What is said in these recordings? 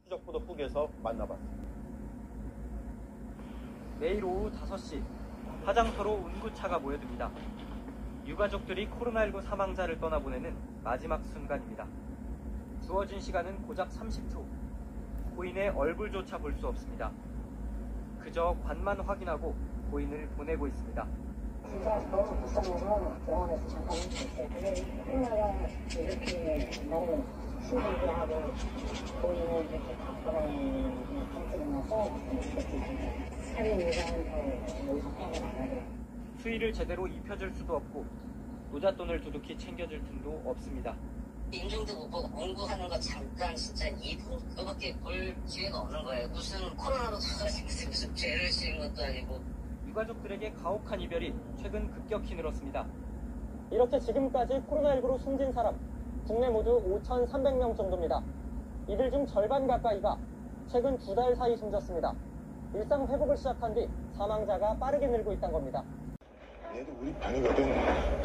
추적포도국에서 만나봤습니다. 매일 오후 5시 화장터로 운구차가 모여듭니다. 유가족들이 코로나19 사망자를 떠나보내는 마지막 순간입니다. 주어진 시간은 고작 30초. 고인의 얼굴조차 볼 수 없습니다. 그저 관만 확인하고 고인을 보내고 있습니다. 진짜 너무 불쌍해서 병원에서 잠깐 있었어요. 근데 코로나가 이렇게 너무 심각하고 고인을 이렇게 다 보내는 상태로만 써있으면 좋겠지. 살인 예방도 여기서 해야 나가야 수의를 제대로 입혀줄 수도 없고 노잣돈을 두둑히 챙겨줄 틈도 없습니다. 인중도 못 보고 공부하는 거 잠깐 진짜 2분 그거밖에 볼 기회가 없는 거예요. 무슨 코로나로 터가지고 무슨 죄를 지은 것도 아니고. 유가족들에게 가혹한 이별이 최근 급격히 늘었습니다. 이렇게 지금까지 코로나19로 숨진 사람 국내 모두 5,300명 정도입니다. 이들 중 절반 가까이가 최근 2달 사이 숨졌습니다. 일상 회복을 시작한 뒤 사망자가 빠르게 늘고 있다는 겁니다. 얘도 우리 편이거든.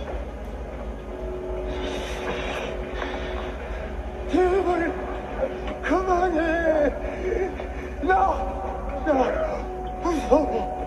제발 그만해. 나 무서워.